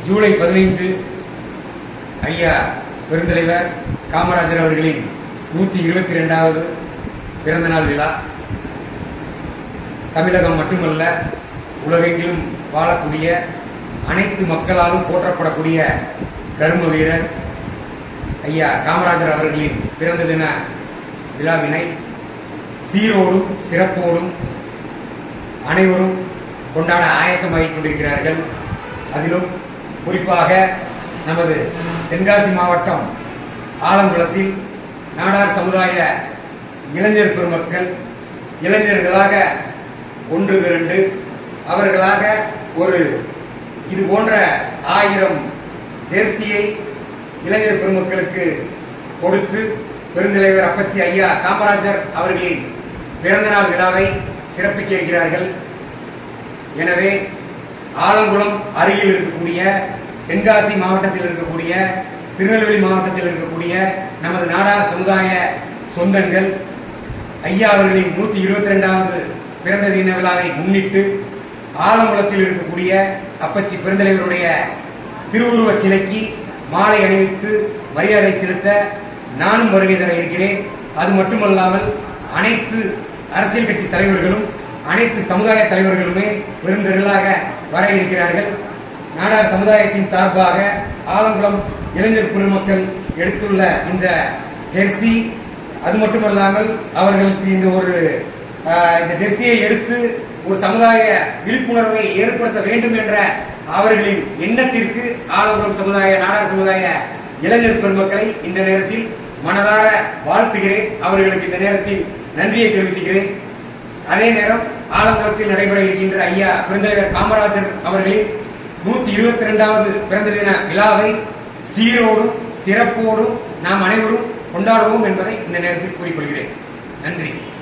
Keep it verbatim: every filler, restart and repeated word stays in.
ஜூலை பதினைந்து ஐயா பெருந்தலைவர் காமராஜர் அவர்களின் நூற்றி இருபத்தி இரண்டாவது பிறந்தநாள் விழா. தமிழகம் மட்டுமல்ல, உலகெங்கிலும் வாழக்கூடிய அனைத்து மக்களாலும் போற்றப்படக்கூடிய கர்ம வீரர் ஐயா காமராஜர் அவர்களின் பிறந்த தின விழாவினை சீரோடும் சிறப்போடும் அனைவரும் கொண்டாட ஆயத்தமாகிக் கொண்டிருக்கிறார்கள். அதிலும் குறிப்பாக நமது தென்காசி மாவட்டம் ஆலங்குளத்தில் நாடார் சமுதாய இளைஞர் பெருமக்கள் இளைஞர்களாக ஒன்று திரண்டு அவர்களாக ஒரு இது போன்ற ஆயிரம் ஜெர்சியை இளைஞர் பெருமக்களுக்கு கொடுத்து பெருந்தலைவர் அப்பச்சி ஐயா காமராஜர் அவர்களின் பிறந்தநாள் விழாவை சிறப்பிக்க இருக்கிறார்கள். எனவே ஆலங்குளம் அருகில் இருக்கக்கூடிய தென்காசி மாவட்டத்தில் இருக்கக்கூடிய திருநெல்வேலி மாவட்டத்தில் இருக்கக்கூடிய நமது நாடார் சமுதாய சொந்தங்கள் ஐயா அவர்களின் நூற்றி இருபத்தி இரண்டாவது பிறந்த தின விழாவை முன்னிட்டு ஆலங்குளத்தில் இருக்கக்கூடிய அப்பச்சி பெருந்தலைவருடைய திருவுருவ சிலைக்கு மாலை அணிவித்து மரியாதை செலுத்த நானும் வருகை தர இருக்கிறேன். அது மட்டுமல்லாமல் அனைத்து அரசியல் கட்சி தலைவர்களும் அனைத்து சமுதாய தலைவர்களுமே பெருந்திரளாக வர இருக்கிறார்கள். நாடார் சமுதாயத்தின் சார்பாக ஆலங்குளம் இளைஞர் பெருமக்கள் எடுத்துள்ள இந்த ஜெர்சி, அது மட்டுமல்லாமல் அவர்களுக்கு இந்த ஒரு இந்த ஜெர்சியை எடுத்து ஒரு சமுதாய விழிப்புணர்வை ஏற்படுத்த வேண்டும் என்ற அவர்களின் எண்ணத்திற்கு ஆலங்குளம் சமுதாய நாடார் சமுதாய இளைஞர் பெருமக்களை இந்த நேரத்தில் மனதார வாழ்த்துகிறேன். அவர்களுக்கு இந்த நேரத்தில் நன்றியை தெரிவித்துகிறேன். அதே நேரம் ஆலங்குளத்தில் நடைபெற இருக்கின்ற ஐயா பெருந்தலைவர் காமராஜர் அவர்களின் நூத்தி இருபத்தி இரண்டாவது பிறந்த தின விழாவை சீரோடும் சிறப்போடும் நாம் அனைவரும் கொண்டாடுவோம் என்பதை இந்த நேரத்தில் கூறிக்கொள்கிறேன். நன்றி.